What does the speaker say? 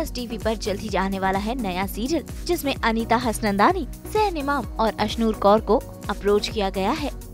Plus TV पर जल्द ही आने वाला है नया सीरियल, जिसमें अनीता हसनंदानी, सहन इमाम और अशनूर कौर को अप्रोच किया गया है।